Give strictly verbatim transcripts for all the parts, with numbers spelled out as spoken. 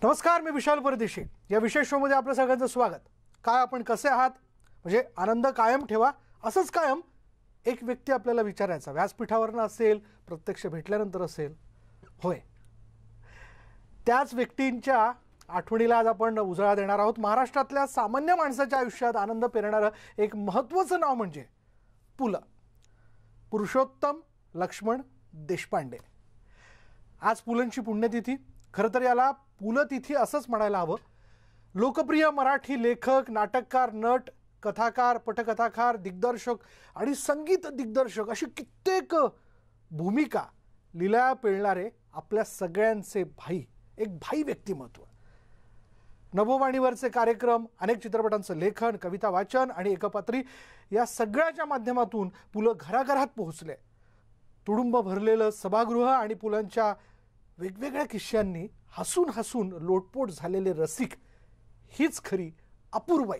नमस्कार, मी विशाल परदेशी. या विशेष शो मध्ये आपल्या सगळ्यांचं स्वागत. काय आपण कसे आहात? म्हणजे आनंद कायम ठेवा, असंच कायम एक व्यक्ती आपल्याला विचारायचा, व्यासपीठावरनं असेल, प्रत्यक्ष भेटल्यानंतर असेल. होय, त्याच व्यक्तींच्या आठवणीला आज आपण उजाळा देणार आहोत. महाराष्ट्रातल्या सामान्य माणसाच्या आयुष्यात आनंद पेरणारं एक महत्त्वाचं नाव म्हणजे पु ल पुरुषोत्तम लक्ष्मण देशपांडे. आज पुलंची पुण्यतिथी. खरं तर याला पुलतिथी असंच म्हणायला हवं. लोकप्रिय मराठी लेखक, नाटककार, नट, कथाकार, पटकथाकार, दिग्दर्शक आणि संगीत दिग्दर्शक अशी कित्येक भूमिका लीला पेलणारे आपल्या सगळ्यांचे भाई, एक भाई व्यक्तिमत्व. नभोवाणीवरचे कार्यक्रम, अनेक चित्रपटांचं लेखन, कविता वाचन आणि एकपात्री या सगळ्याच्या माध्यमातून पुलं घराघरात पोहोचले. तुडुंब भरलेलं सभागृह आणि पुलांच्या वेगवेगळ्या किस्स्यांनी हसून हसून लोटपोट झालेले रसिक हीच खरी अपूर्वाई.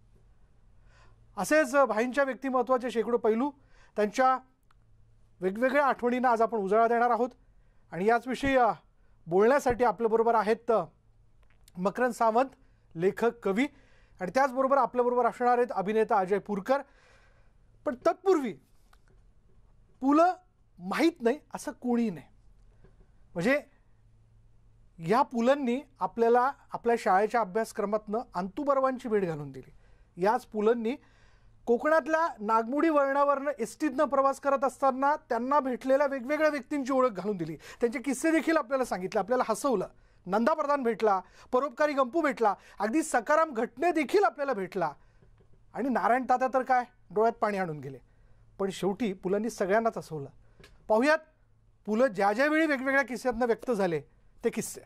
असेच भाईंच्या व्यक्तिमत्वाचे शेकडो पैलू, त्यांच्या वेगवेगळ्या आठवणींना आज आपण उजाळा देणार आहोत. आणि याचविषयी बोलण्यासाठी आपल्याबरोबर आहेत मकरंद सावंत, लेखक, कवी, आणि त्याचबरोबर आपल्याबरोबर असणार आहेत अभिनेता अजय पुरकर. पण तत्पूर्वी पु ल माहीत नाही असं कोणी नाही. म्हणजे या पुलंनी आपल्याला आपल्या शाळेच्या अभ्यासक्रमातनं अंतुबर्वांची भेट घालून दिली. याच पुलंनी कोकणातल्या नागमोडी वळणावरनं एस टीतनं प्रवास करत असताना त्यांना भेटलेल्या वेगवेगळ्या व्यक्तींची ओळख घालून दिली. त्यांचे किस्से देखील आपल्याला सांगितले, आपल्याला हसवलं. नंदा प्रधान भेटला, परोपकारी गंपू भेटला, अगदी सकाराम घटने देखील आपल्याला भेटला. आणि नारायण तात्या तर काय डोळ्यात पाणी आणून गेले. पण शेवटी पुलांनी सगळ्यांनाच हसवलं. पाहुयात पुलं ज्या ज्यावेळी वेगवेगळ्या किस्स्यातनं व्यक्त झाले ते किस्से.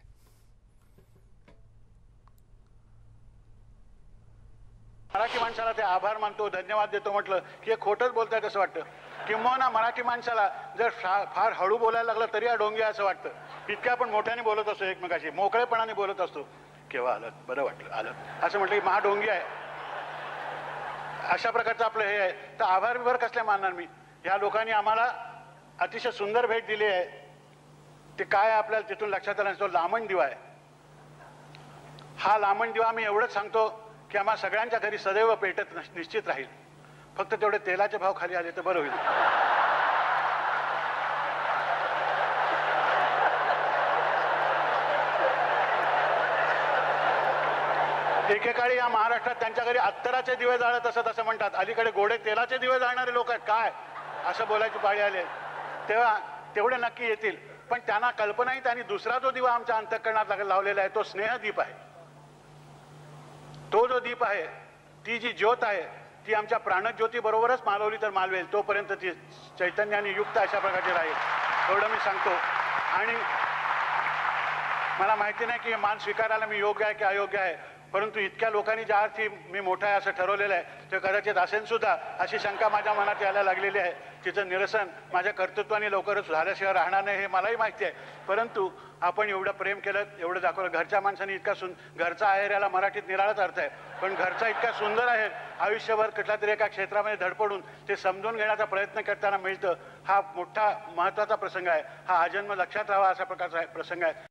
मराठी माणसाला ते आभार मानतो, धन्यवाद देतो म्हटलं की हे खोटंच बोलतायत असं वाटतं. किंबहुना मराठी माणसाला जर फार हळू बोलायला लागलं तरी अडोंगी असं वाटतं. इतक्या आपण मोठ्याने बोलत असतो, एकमेकाशी मोकळेपणाने बोलत असतो. केव्हा आलं, बरं वाटलं, आलं असं म्हटलं की महाडोंगी आहे. अशा प्रकारचं आपलं हे आहे. तर आभार बिभार कसले मानणार मी. ह्या लोकांनी आम्हाला अतिशय सुंदर भेट दिली आहे. ते काय आपल्याला तिथून लक्षात आलं, तो लामण दिवा आहे. हा लामण दिवा मी एवढंच सांगतो की आम्हा सगळ्यांच्या घरी सदैव पेटत निश्चित राहील. फक्त तेवढे तेलाचे भाव खाली आले तर बरं होईल. एकेकाळी या महाराष्ट्रात त्यांच्या घरी अत्तराचे दिवे जाळत असत असं म्हणतात. अलीकडे गोडे तेलाचे दिवे जाळणारे लोक आहेत काय असं बोलायची पाळी आले. तेव्हा तेवढे नक्की येतील. पण त्यांना कल्पनाही त्यांनी दुसरा जो दिवा आमच्या अंतःकरणात लावलेला आहे तो स्नेहदीप आहे. तो जो दीप आहे, ती जी ज्योत आहे, ती आमच्या प्राणज्योती बरोबरच मालवली तर मालवेल. तोपर्यंत ती चैतन्याने युक्त अशा प्रकारची राहील, एवढं मी सांगतो. आणि मला माहिती नाही की मान स्वीकारायला मी योग्य आहे की अयोग्य आहे, परंतु इतक्या लोकांनी ज्या अर्थी मी मोठा आहे असं ठरवलेलं आहे ते कदाचित असेल सुद्धा अशी शंका माझ्या मनात यायला लागलेली आहे. तिचं निरसन माझ्या कर्तृत्वाने लवकरच झाल्याशिवाय राहणार नाही हे मलाही माहिती आहे. परंतु आपण एवढं प्रेम केलं, एवढं दाखवलं. घरच्या माणसाने इतका सुंद घरचा आहेर याला मराठीत निराळाच अर्थ आहे. पण घरचा इतका सुंदर आहे, आयुष्यभर कुठल्या तरी एका क्षेत्रामध्ये धडपडून ते समजून घेण्याचा प्रयत्न करताना मिळतं. हा मोठा महत्त्वाचा प्रसंग आहे. हा आजन्म लक्षात राहावा अशा प्रकारचा प्रसंग आहे.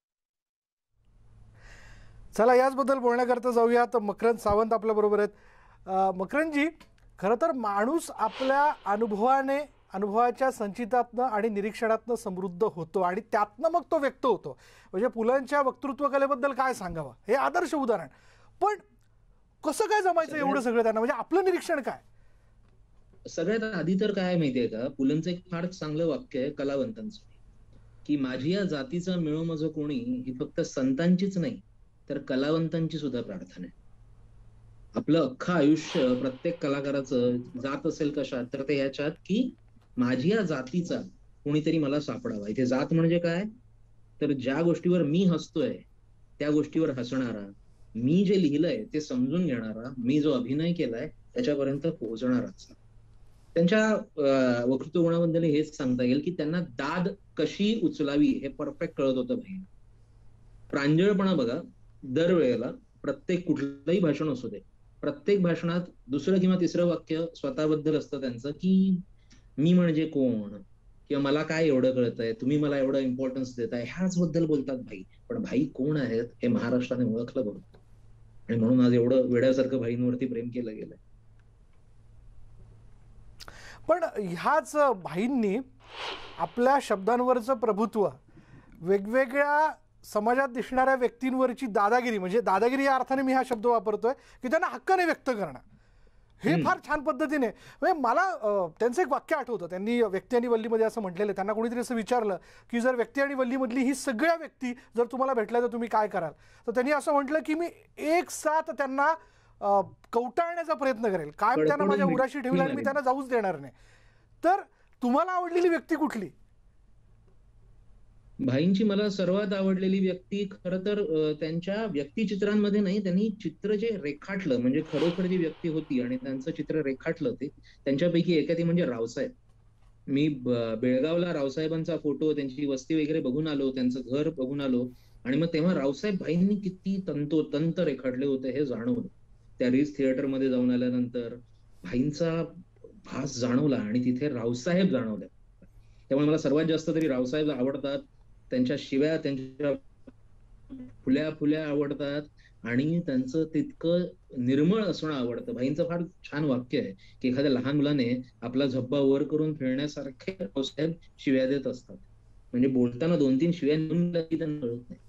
चला याचबद्दल बोलण्याकरता जाऊयात. मकरंद सावंत आपल्या बरोबर आहेत. मकरंदजी, खरं तर माणूस आपल्या अनुभवाने, अनुभवाच्या संचितातनं आणि निरीक्षणातनं समृद्ध होतो आणि त्यातनं मग तो व्यक्त होतो. म्हणजे पुलांच्या वक्तृत्व कलेबद्दल काय सांगावं, हे आदर्श उदाहरण. पण कसं काय जमायचं एवढं सगळं त्यांना? म्हणजे आपलं निरीक्षण काय? सगळ्यात आधी तर काय माहितीये का, पुलंचं एक फार चांगलं वाक्य आहे कलावंतांचं, की माझी या जातीचा मिळो मज कोणी ही फक्त संतांचीच नाही तर कलावंतांची सुद्धा प्रार्थना आहे. आपलं अख्खं आयुष्य प्रत्येक कलाकाराचं जात असेल कशात तर ते ह्याच्यात की माझी या जातीचा कोणीतरी मला सापडावा. इथे जात म्हणजे काय तर ज्या गोष्टीवर मी हसतोय त्या गोष्टीवर हसणारा, मी जे लिहिलंय ते समजून घेणारा, मी जो अभिनय केलाय त्याच्यापर्यंत पोहोचणाराच. त्यांच्या वक्तृत्व गुणाबद्दल हेच सांगता येईल की त्यांना दाद कशी उचलावी हे परफेक्ट कळत होतं. भाई प्रांजळपणा बघा, दरवेळेला प्रत्येक कुठलंही भाषण असू दे, प्रत्येक भाषणात दुसरं किंवा तिसरं वाक्य स्वतःबद्दल असतं त्यांचं, की मी म्हणजे कोण, किंवा मला काय एवढं कळतंय, तुम्ही मला एवढं इम्पॉर्टन्स देताय, ह्याच बद्दल बोलतात भाई. पण भाई कोण आहेत हे महाराष्ट्राने ओळखलं बरोबर, आणि म्हणून आज एवढं वेड्यासारखं भाईंवरती प्रेम केलं गेलंय. पण ह्याच भाईंनी आपल्या शब्दांवरचं प्रभुत्व, वेगवेगळ्या समाजात दिसणाऱ्या व्यक्तींवरची दादागिरी, म्हणजे दादागिरी या अर्थाने मी हा शब्द वापरतोय की त्यांना हक्काने व्यक्त करणं, हे फार छान पद्धतीने. म्हणजे मला त्यांचं एक वाक्य आठवतं. त्यांनी व्यक्ती आणि वल्लीमध्ये असं म्हटलेलं, त्यांना कोणीतरी असं विचारलं की जर व्यक्ती आणि वल्लीमधली ही सगळ्या व्यक्ती जर तुम्हाला भेटल्या तर तुम्ही काय कराल, तर त्यांनी असं म्हटलं की मी एक साथ त्यांना कवटाळण्याचा प्रयत्न करेल, काय त्यांना माझ्या उराशी ठेवलं आणि मी त्यांना जाऊच देणार नाही. तर तुम्हाला आवडलेली व्यक्ती कुठली? भाईंची मला सर्वात आवडलेली व्यक्ती खरं तर त्यांच्या व्यक्तिचित्रांमध्ये नाही, त्यांनी चित्र जे रेखाटलं, म्हणजे खरोखर जी व्यक्ती होती आणि त्यांचं चित्र रेखाटलं, ते त्यांच्यापैकी एका ती म्हणजे रावसाहेब. मी बेळगावला रावसाहेबांचा फोटो, त्यांची वस्ती वगैरे बघून आलो, त्यांचं घर बघून आलो, आणि मग तेव्हा रावसाहेब भाईंनी किती तंतोतंत रेखाटले होते हे जाणवलं. त्या रिस थिएटरमध्ये जाऊन आल्यानंतर भाईंचा भास जाणवला आणि तिथे रावसाहेब जाणवले. त्यामुळे मला सर्वात जास्त तरी रावसाहेब आवडतात. त्यांच्या शिव्या, त्यांच्या फुल्या फुल्या आवडतात, आणि त्यांचं तितकं निर्मळ असणं आवडतं. भाईंचं फार छान वाक्य आहे की एखाद्या लहान मुलाने आपला झब्बा वर करून फिरण्यासारखे रावसाहेब शिव्या देत असतात. म्हणजे बोलताना दोन तीन शिव्या निघून त्यांना कळत नाही.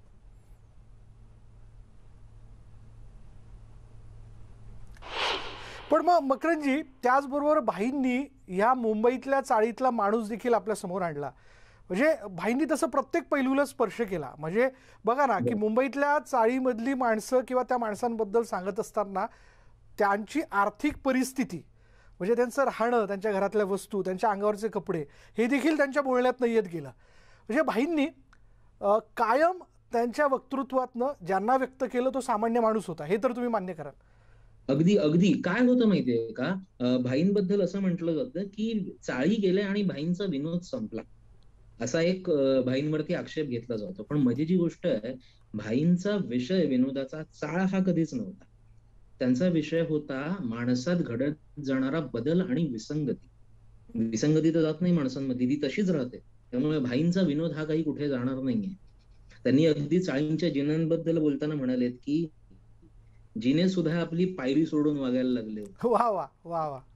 पण मग मकरंदजी, त्याचबरोबर भाईंनी ह्या मुंबईतल्या चाळीतला माणूस देखील आपल्या समोर आणला. म्हणजे भाईंनी तसं प्रत्येक पैलूला स्पर्श केला. म्हणजे बघा ना की मुंबईतल्या चाळीमधली माणसं किंवा त्या माणसांबद्दल सांगत असताना त्यांची आर्थिक परिस्थिती, म्हणजे त्यांचं राहणं, त्यांच्या घरातल्या वस्तू, त्यांच्या अंगावरचे कपडे, हे देखील त्यांच्या बोलण्यात येत गेलं. म्हणजे भाईंनी कायम त्यांच्या वक्तृत्वातनं ज्यांना व्यक्त केलं तो सामान्य माणूस होता, हे तर तुम्ही मान्य कराल. अगदी अगदी. काय होतं माहितीये का, भाईंबद्दल असं म्हटलं जातं की चाळी गेल्या आणि भाईंचा विनोद संपला, असा एक भाईंवरती आक्षेप घेतला जातो. पण मजेची गोष्ट आहे, भाईंचा विषय विनोदाचा चाळ हा कधीच नव्हता. त्यांचा विषय होता माणसात घडत जाणारा बदल आणि विसंगती. विसंगती तर जात नाही माणसांमध्ये, ती तशीच राहते. त्यामुळे भाईंचा विनोद हा काही कुठे जाणार नाहीये. त्यांनी अगदी चाळींच्या जिन्यांबद्दल बोलताना म्हणालेत की जिने सुद्धा आपली पायरी सोडून वागायला लागले. वा वा वा वा.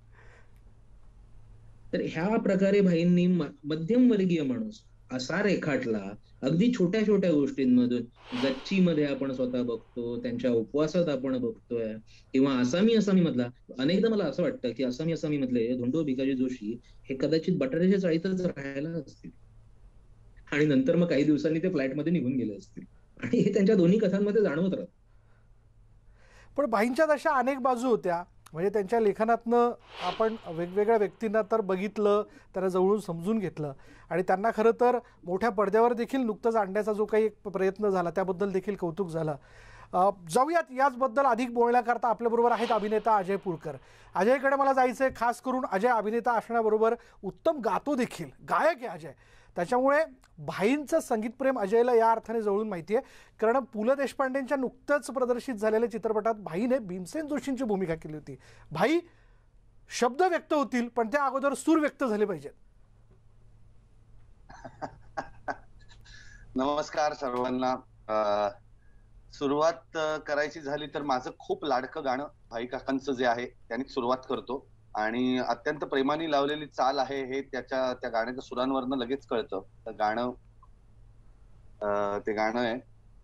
तर ह्या प्रकारे भाईंनी मध्यमवर्गीय माणूस असा रेखाटला, अगदी छोट्या छोट्या गोष्टींमधून. गच्चीमध्ये आपण स्वतः बघतो, त्यांच्या उपवासात आपण बघतोय, किंवा आसामी आसामी मधला, अनेकदा मला असं वाटतं की आसामी आसामी मधले धोंडो भिकाजी जोशी हे कदाचित बटाट्याच्या चाळीतच राहायला असतील, आणि नंतर मग काही दिवसांनी ते फ्लॅटमध्ये निघून गेले असतील, आणि हे त्यांच्या दोन्ही कथांमध्ये जाणवत राहत. पण भाईंच्यात अशा अनेक बाजू होत्या. म्हणजे त्यांच्या लेखनातनं आपण वेगवेगळ्या व्यक्तींना तर बघितलं, त्यांना जवळून समजून घेतलं, आणि त्यांना खरं तर मोठ्या पडद्यावर देखील नुकतंच आणण्याचा जो काही प्रयत्न झाला त्याबद्दल देखील कौतुक झालं. जाऊयात याचबद्दल अधिक बोलण्याकरता आपल्याबरोबर आहेत अभिनेता अजय पुरकर. अजयकडे मला जायचं आहे. खास करून अजय अभिनेता असण्याबरोबर उत्तम गातो देखील, गायक आहे अजय. त्याच्यामुळे भाईंचं संगीतप्रेम अजयला या अर्थाने जवळून माहिती आहे, कारण पु ल देशपांडेंच्या नुकतंच प्रदर्शित झालेल्या चित्रपटात भाईने भीमसेन जोशींची भूमिका केली होती. भाई, शब्द व्यक्त होतील पण त्या अगोदर सूर व्यक्त झाले पाहिजेत. नमस्कार सर्वांना. सुरुवात करायची झाली तर माझं खूप लाडकं गाणं भाई काकांचं जे आहे त्याने सुरुवात करतो, आणि अत्यंत प्रेमाने लावलेली चाल आहे हे त्याच्या त्या गाण्याच्या सुरांवरनं लगेच कळतं. तर गाणं ते गाणं आहे,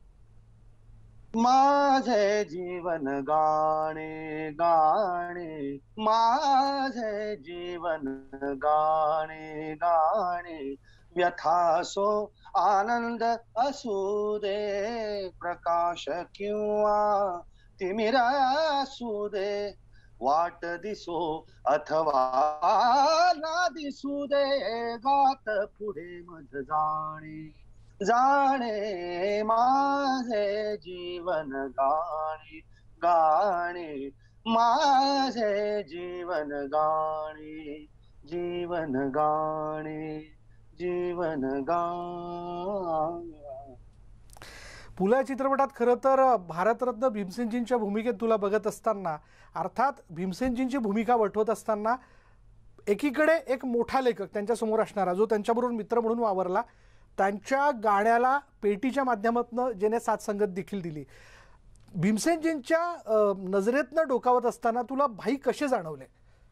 माझे जीवन गाणे गाणे, माझे जीवन गाणे गाणे, व्यथा सो आनंद असू दे, प्रकाश किंवा तिमिर असू दे, वाट दिसो अथवा ना दिसू दे, गात पुढे मज जाणे जाणे, माझे जीवन गाणे गाणे, माझे जीवन गाणे जीवन गाणे जीवन गाणे. पु ल चित्रपटात खरं तर भारतरत्न भीमसेनजींच्या भूमिकेत तुला बघत असताना, अर्थात भीमसेनजींची भूमिका वठवत असताना एकीकडे एक मोठा लेखक त्यांच्या समोर असणारा, जो त्यांच्याबरोबर मित्र म्हणून वावरला, त्यांच्या गाण्याला पेटीच्या माध्यमातून ज्याने साथ संगत देखील दिली. भीमसेनजींच्या नजरेतनं डोकावत असताना तुला भाई कसे जाणवले?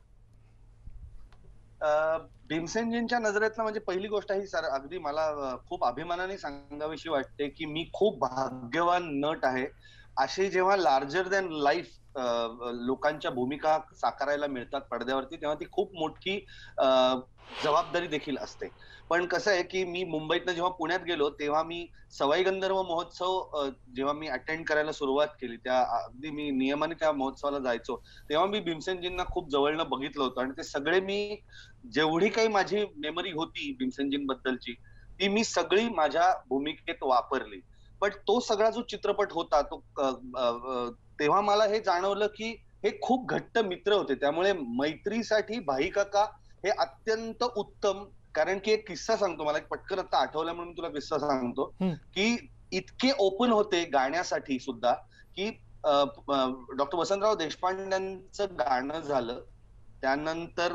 भीमसेनजींच्या नजरेतनं म्हणजे पहिली गोष्ट ही सर अगदी मला खूप अभिमानाने सांगावीशी वाटते की मी खूप भाग्यवान नट आहे. अशी जेव्हा लार्जर दॅन लाईफ लोकांच्या भूमिका साकारायला मिळतात पडद्यावरती, तेव्हा ती खूप मोठी जबाबदारी देखील असते. पण कसं आहे की मी मुंबईतनं जेव्हा पुण्यात गेलो तेव्हा मी सवाई गंधर्व महोत्सव जेव्हा मी अटेंड करायला सुरुवात केली, त्या अगदी मी नियमाने त्या महोत्सवाला जायचो, तेव्हा मी भीमसेनजींना खूप जवळनं बघितलं होतं. आणि ते सगळे मी जेवढी काही माझी मेमरी होती भीमसेनजींबद्दलची ती मी सगळी माझ्या भूमिकेत वापरली. पण तो सगळा जो चित्रपट होता तो तेव्हा मला हे जाणवलं की हे खूप घट्ट मित्र होते. त्यामुळे मैत्रीसाठी भाई काका हे अत्यंत उत्तम. कारण की एक किस्सा सांगतो, मला एक पटकन आता आठवला म्हणून तुला किस्सा सांगतो की इतके ओपन होते गाण्यासाठी सुद्धा की डॉक्टर वसंतराव देशपांड्यांचं गाणं झालं, त्यानंतर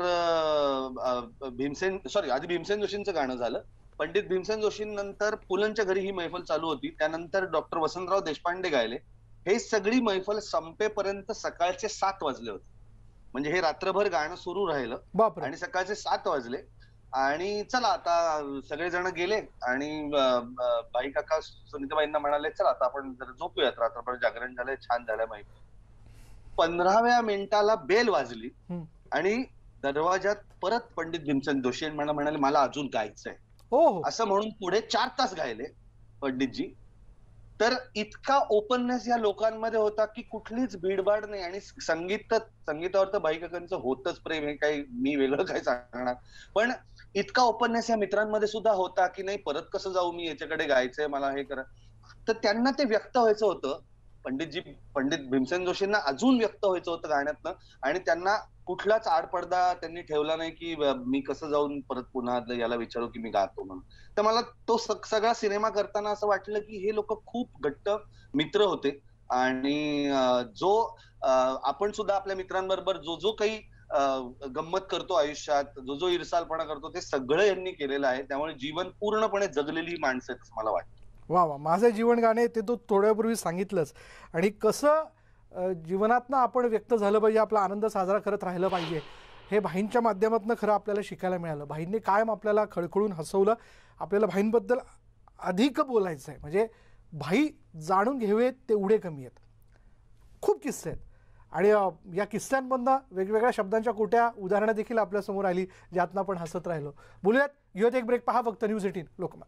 भीमसेन सॉरी आधी भीमसेन जोशींचं गाणं झालं, पंडित भीमसेन जोशींनंतर पुलंच्या घरी ही मैफल चालू होती, त्यानंतर डॉक्टर वसंतराव देशपांडे गायले. हे सगळी मैफल संपेपर्यंत सकाळचे सात वाजले होते. म्हणजे हे रात्रभर गाणं सुरू राहिलं आणि सकाळचे सात वाजले. आणि चला आता सगळेजण गेले आणि बाई काका सुनीताबाईंना म्हणाले चला आता आपण जर झोपूयात, रात्रभर जागरण झालंय, छान झालंय माहिती. पंधराव्या मिनिटाला बेल वाजली आणि दरवाजात परत पंडित भीमसेन जोशी मला म्हणाले मला अजून गायचंय असं म्हणून पुढे चार तास गायले पंडितजी. तर इतका ओपननेस या लोकांमध्ये होता की कुठलीच भीडभाड नाही. आणि संगीत संगीतावर तर भाई काकांचं होतच प्रेम, हे काही मी वेगळं काय सांगणार, पण इतका ओपननेस या मित्रांमध्ये सुद्धा होता की नाही परत कसं जाऊ मी, याच्याकडे गायचंय मला, हे करा. तर त्यांना ते व्यक्त व्हायचं होतं, पंडितजी पंडित भीमसेन जोशींना अजून व्यक्त व्हायचं होतं गाण्यातनं. आणि त्यांना कुठलाच आडपडदा त्यांनी ठेवला नाही की मी कसं जाऊन परत पुन्हा याला विचारू की मी गातो म्हणून. तर मला तो सगळा सिनेमा करताना असं वाटलं की हे लोक खूप घट्ट मित्र होते. आणि जो आपण सुद्धा आपल्या मित्रांबरोबर जो जो काही गंमत करतो आयुष्यात, जो जो इरसालपणा करतो, ते सगळं यांनी केलेलं आहे. त्यामुळे जीवन पूर्णपणे जगलेली माणसं आहेत असं मला वाटतं. वा वा, माझं जीवन गाणे ते तो थोड्यापूर्वी सांगितलंच. आणि कसं जीवनातनं आपण व्यक्त झालं पाहिजे, आपला आनंद साजरा करत राहिलं पाहिजे, हे भाईंच्या माध्यमातून खरं आपल्याला शिकायला मिळालं. भाईंनी कायम आपल्याला खळखळून हसवलं. आपल्याला भाईंबद्दल अधिक बोलायचं आहे, म्हणजे भाई जाणून घ्यावेत तेवढे कमी आहेत. खूप किस्से आहेत आणि या किस्स्यांमधनं वेगवेगळ्या शब्दांच्या कोट्या उदाहरणं देखील आपल्यासमोर आली, ज्यातनं आपण हसत राहिलो. बोलूयात, घेऊयात एक ब्रेक. पहा फक्त न्यूज एटीन लोकमत.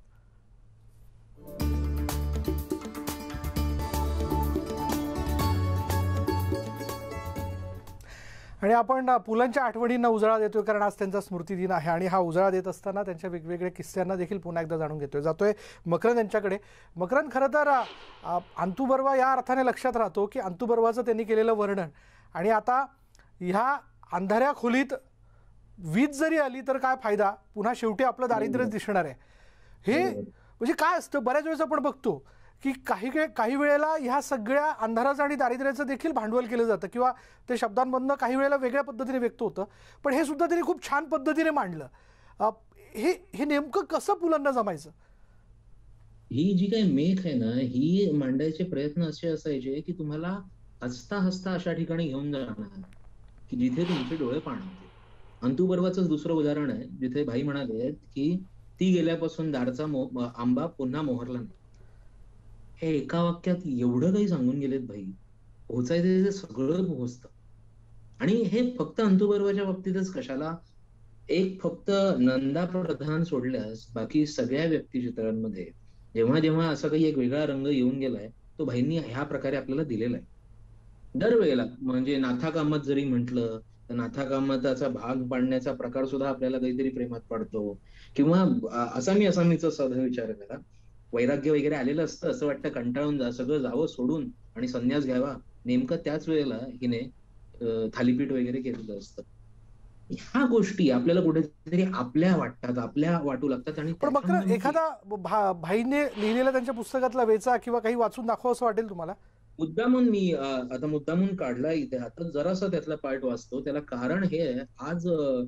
आणि आपण पुलंच्या आठवणींना उजाळा देतोय, कारण आज त्यांचा स्मृतिदिन आहे. आणि हा उजाळा देत असताना त्यांच्या वेगवेगळ्या किस्स्यांना देखील पुन्हा एकदा जाणून घेतोय. जातोय मकरंद यांच्याकडे. मकरंद, खरं तर अंतू बर्वा या अर्थाने लक्षात राहतो की अंतू बर्वाचं त्यांनी केलेलं वर्णन, आणि आता ह्या अंधाऱ्या खोलीत वीज जरी आली तर काय फायदा, पुन्हा शेवटी आपलं दारिद्र्यच दिसणार आहे. हे म्हणजे काय असतं, बऱ्याच वेळेस आपण बघतो की काही काही वेळेला ह्या सगळ्या अंधाराचं आणि दारिद्र्याचं देखील भांडवल केलं जातं, किंवा ते शब्दांमधनं काही वेळेला वेगळ्या पद्धतीने व्यक्त होतं. पण हे सुद्धा त्यांनी खूप छान पद्धतीने मांडलं. हे हे नेमकं कसं पुलांना जमायचं? ही जी काही मेख आहे ना, ही मांडायचे प्रयत्न असे असायचे की तुम्हाला हसता हसता अशा ठिकाणी घेऊन जाणार की जिथे तुमचे डोळे पाणवतील. अंतू बर्वाचंच दुसरं उदाहरण आहे, जिथे भाई म्हणाले की ती गेल्यापासून दारचा आंबा पुन्हा मोहरला नाही. हे एका वाक्यात एवढं काही सांगून गेलेत भाई, पोहोचायचं ते सगळं पोहोचतं. आणि हे फक्त अंतू बर्वाच्या बाबतीतच कशाला, एक फक्त नंदा प्रधान सोडल्यास बाकी सगळ्या व्यक्तिचित्रांमध्ये जेव्हा जेव्हा असा काही एक वेगळा रंग येऊन गेलाय, तो भाईंनी ह्या प्रकारे आपल्याला दिलेला आहे. दरवेळेला म्हणजे नाथा कामात जरी म्हटलं तर नाथा कामाचा भाग पाडण्याचा प्रकार सुद्धा आपल्याला काहीतरी प्रेमात पडतो. किंवा असामी असामीचा साधा विचार करा, वैराग्य वगैरे आलेलं असतं, असं वाटतं कंटाळून जा, सगळं जावं सोडून आणि संन्यास घ्यावा. नेमकं त्याच वेळेला हिने थालीपीठ वगैरे केलेलं असतं. ह्या गोष्टी आपल्याला कुठेतरी आपल्या वाटतात, आपल्या वाटू लागतात. आणि पण मग एखादा भाईने लिहिलेला त्यांच्या पुस्तकातला वेचा किंवा काही वाचून दाखवा असं वाटेल तुम्हाला? मुद्दामून मी आता मुद्दामून काढला इथे, आता जरासा त्यातला पार्ट वाचतो. त्याला कारण हे आहे, आज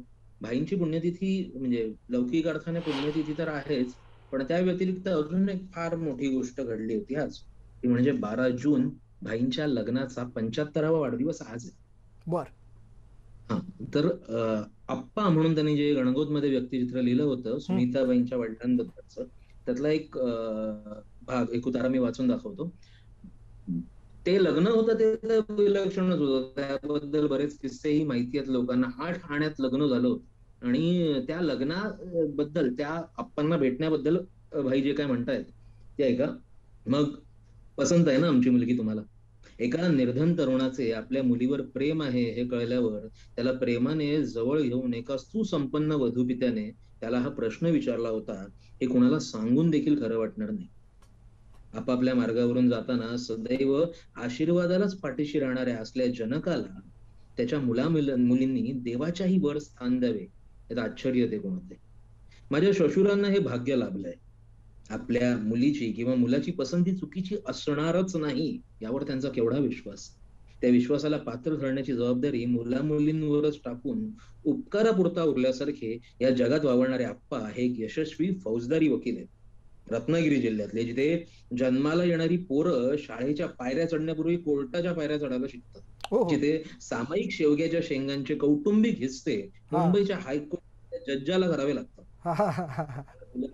भाईंची पुण्यतिथी म्हणजे लौकिक अर्थाने पुण्यतिथी तर आहेच, पण त्या व्यतिरिक्त अजून एक फार मोठी गोष्ट घडली होती आज, ती म्हणजे बारा जून भाईंच्या लग्नाचा पंच्याहत्तरावा वाढदिवस आज आहे. बर. हा तर आप्पा म्हणून त्यांनी जे गणगोतमध्ये व्यक्तिचित्र लिहिलं होतं सुनीताबाईंच्या वडिलांबद्दलचं, त्यातला एक भाग एक उतारा मी वाचून दाखवतो. ते लग्न होतं ते विलक्षणच होतं, त्याबद्दल बरेच किस्सेही माहिती आहेत लोकांना. आठ आण्यात लग्न झालं होतं आणि त्या लग्नाबद्दल त्या आप्पांना भेटण्याबद्दल भाई जे काय म्हणतायत ते ऐका. मग पसंत आहे ना आमची मुलगी तुम्हाला? एका निर्धन तरुणाचे आपल्या मुलीवर प्रेम आहे हे कळल्यावर त्याला प्रेमाने जवळ घेऊन एका सुसंपन्न वधूपित्याने त्याला हा प्रश्न विचारला होता, हे कोणाला सांगून देखील खरं वाटणार नाही. आपापल्या मार्गावरून जाताना सदैव आशीर्वादालाच पाठीशी राहणाऱ्या असल्या जनकाला त्याच्या मुला मुलींनी देवाच्याही वर स्थान द्यावे यात आश्चर्य ते कोणते. माझ्या श्वशुरांना हे भाग्य लाभलंय. आपल्या मुलीची किंवा मुलाची पसंती चुकीची असणारच नाही यावर त्यांचा केवढा विश्वास. त्या विश्वासाला पात्र ठरण्याची जबाबदारी मुला मुलींवरच टाकून उपकारापुरता उरल्यासारखे या जगात वावरणारे आप्पा हे एक यशस्वी फौजदारी वकील आहेत. रत्नागिरी जिल्ह्यातले, जिथे जन्माला येणारी पोरं शाळेच्या पायऱ्या चढण्यापूर्वी कोर्टाच्या पायऱ्या चढायला शिकतात, जिथे सामायिक शेवग्याच्या शेंगांचे कौटुंबिक हिस्से मुंबईच्या हायकोर्ट जज्जाला करावे लागतात,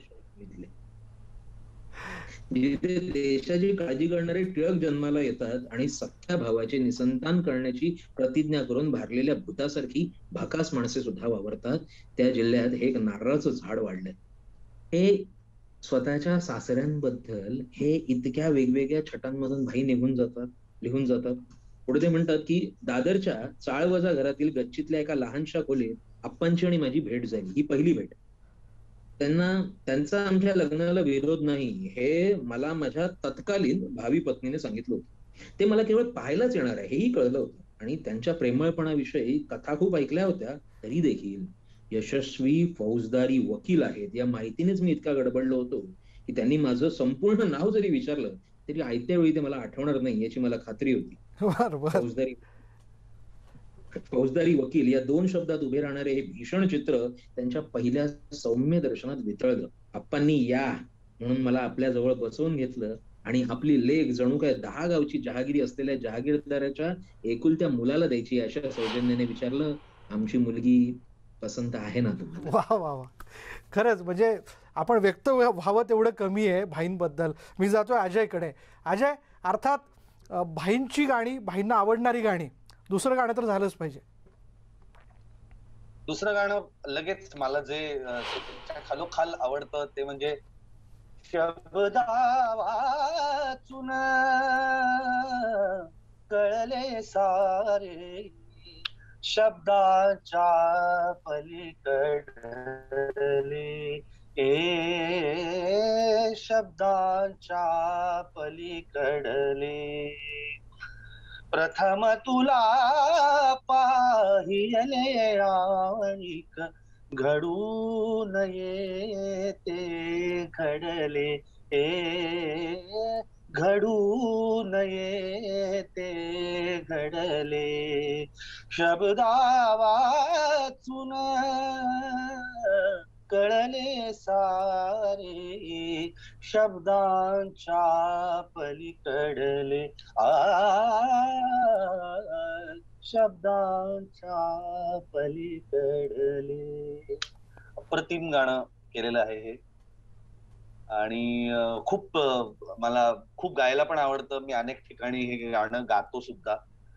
जिथे देशाची काळजी करणारे टिळक जन्माला येतात आणि सख्या भावाचे निसंतान करण्याची प्रतिज्ञा करून भारलेल्या भूतासारखी भाकास माणसे सुद्धा वावरतात, त्या जिल्ह्यात हे एक नारळाचं झाड वाढलंय. हे स्वतःच्या सासऱ्यांबद्दल हे इतक्या वेगवेगळ्या छटांमधून भाई निघून जातात लिहून जातात. पुढे ते म्हणतात की दादरच्या चाळवजा घरातील गच्चीतल्या एका लहानशा खोलीत आप्पांची आणि माझी भेट झाली. ही पहिली भेट. त्यांना त्यांचा आमच्या लग्नाला विरोध नाही हे मला माझ्या तत्कालीन भावी पत्नीने सांगितलं होतं. ते मला केवळ पाहायलाच येणार आहे हेही कळलं होतं आणि त्यांच्या प्रेमळपणाविषयी कथा खूप ऐकल्या होत्या, तरी देखील यशस्वी फौजदारी वकील आहेत या माहितीनेच मी इतका गडबडलो होतो की त्यांनी माझं संपूर्ण नाव जरी विचारलं तरी आयत्या वेळी ते मला आठवणार नाही याची मला खात्री होती. फौजदारी फौजदारी वकील या दोन शब्दात उभे राहणारे हे भीषण चित्र त्यांच्या पहिल्या सौम्य दर्शनात वितळलं. आप्पांनी या म्हणून मला आपल्या जवळ बसवून घेतलं आणि आपली लेक जणू काय दहा गावची जहागिरी असलेल्या जहागीरदाराच्या एकुलत्या मुलाला द्यायची अशा सौजन्याने विचारलं, आमची मुलगी पसंत आहे ना तुम्हाला? वा वा वा, खरंच म्हणजे आपण व्यक्त व्हावं तेवढं कमी आहे भाईंबद्दल. मी जातोय अजयकडे. अजय, अर्थात भाईंची गाणी, भाईंना आवडणारी गाणी, दुसरं गाणं तर झालंच पाहिजे. दुसरं गाणं लगेच मला जे खालोखाल आवडतं ते म्हणजे शब्दा वाचून कळले सारे शब्दाच्या पलीकडले, ए शब्दाच्या पलीकडले, प्रथम तुला पाहिले आणिक घडू नये ते घडले, ए घडू नये ते घडले, शब्दा वाचून कळले सारे शब्दांच्या पलीकडले, आ शब्दांच्या पलीकडले. अप्रतिम गाणं केलेलं आहे हे आणि खूप मला खूप गायला पण आवडतं. मी अनेक ठिकाणी हे गाणं गातो सुद्धा.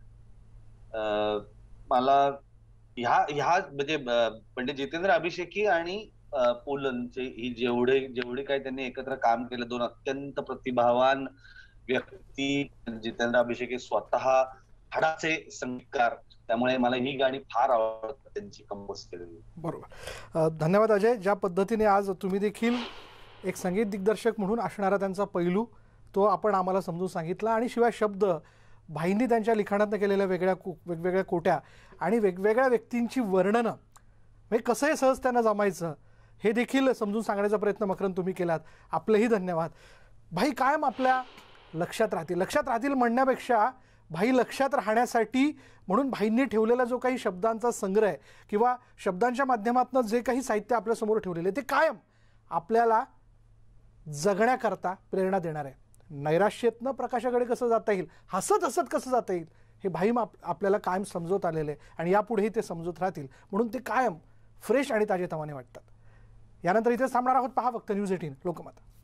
मला ह्या ह्या म्हणजे पंडित जितेंद्र अभिषेकी आणि पुलंचे ही जेवढे जेवढे काही त्यांनी एकत्र काम केलं, दोन अत्यंत प्रतिभावान व्यक्ती. जितेंद्र अभिषेकी स्वतः हाडाचे संगीतकार, त्यामुळे मला ही गाणी फार आवडतात त्यांची कंपोज केलेली. बरोबर. धन्यवाद अजय. ज्या पद्धतीने आज तुम्ही देखील एक संगीत दिग्दर्शक म्हणून असणारा त्यांचा पैलू तो आपण आम्हाला समजून सांगितला आणि शिवाय शब्द भाईंनी त्यांच्या लिखाणातनं केलेल्या वेगळ्या वेगवेगळ्या कोट्या आणि वेगवेगळ्या व्यक्तींची वर्णनं म्हणजे कसंही सहज त्यांना जमायचं हे देखील समजून सांगण्याचा प्रयत्न मकरंद तुम्ही केलात. आपलेही धन्यवाद. भाई कायम आपल्या लक्षात राहतील. लक्षात राहतील म्हणण्यापेक्षा भाई लक्षात राहण्यासाठी म्हणून भाईंनी ठेवलेला जो काही शब्दांचा संग्रह आहे किंवा शब्दांच्या माध्यमातून जे काही साहित्य आपल्यासमोर ठेवलेलं आहे ते कायम आपल्याला जगण्याकरता प्रेरणा देणार आहे. नैराश्येतनं प्रकाशाकडे कसं जाता येईल, हसत हसत कसं जाता येईल, हे भाई आपल्याला कायम समजवत आलेले आहे आणि यापुढेही ते समजत राहतील. म्हणून ते कायम फ्रेश आणि ताजेतवाने वाटतात. यानंतर इथेच थांबणार आहोत. पहा फक्त न्यूज एटीन लोकमत.